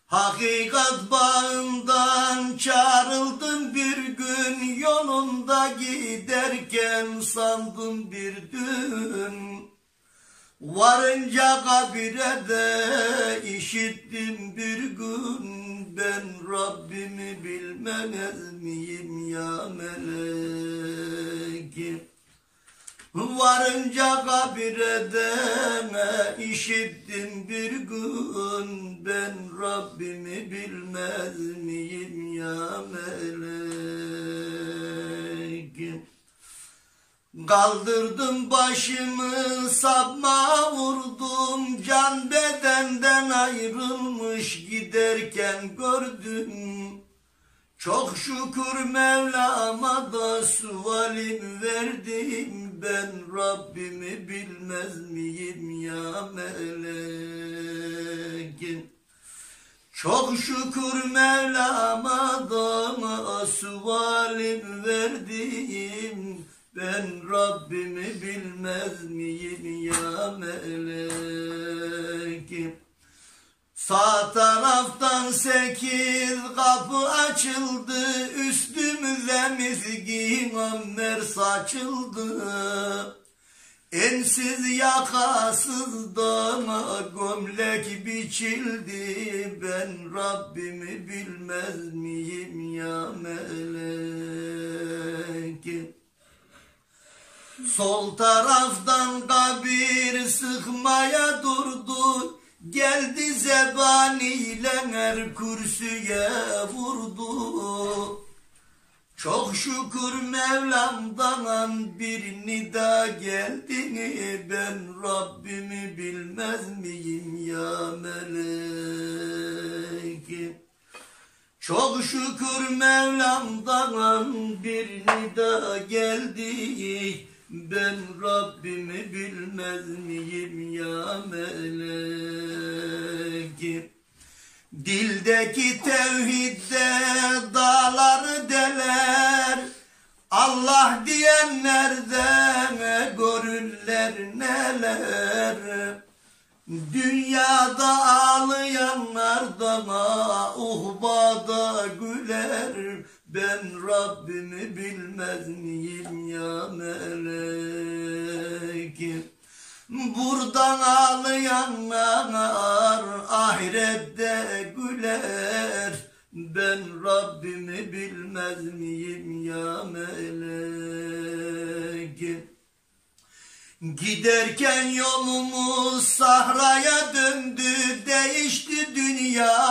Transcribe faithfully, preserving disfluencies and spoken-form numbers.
Hakikat bağından çağrıldım bir gün, yolunda giderken sandım bir dün. Varınca kabire de işittim bir gün, ben Rabbimi bilmez miyim ya melek? Varınca kabire de işittim bir gün, ben Rabbimi bilmez miyim ya melek? Kaldırdım başımı, sapma vurdum, can bedenden ayrılmış giderken gördüm. Çok şükür Mevlam'a da sualim verdim, ben Rabbimi bilmez miyim ya melek? Çok şükür Mevlam'a da sualim verdim, ben Rabbimi bilmez miyim ya melek? Sağ taraftan sekiz kapı açıldı, üstümüze mizgin ammer saçıldı. Ensiz yakasız dama gömlek biçildi, ben Rabbimi bilmez miyim ya melek? Sol taraftan kabir sıkmaya durdu, geldi zebaniyle her kürsüye vurdu. Çok şükür Mevlam'dan bir nida geldi, ben Rabbimi bilmez miyim ya melek? Çok şükür Mevlam'dan bir nida geldi, ben Rabbimi bilmez miyim ya melek? Dildeki tevhidde dağları deler, Allah diyenlerden görürler neler. Dünyada ağlayanlar da uhbada güler, ben Rabbimi bilmez miyim ya melek? Buradan ağlayanlar ahirette güler, ben Rabbimi bilmez miyim ya melek? Giderken yolumuz sahraya döndü, değişti dünya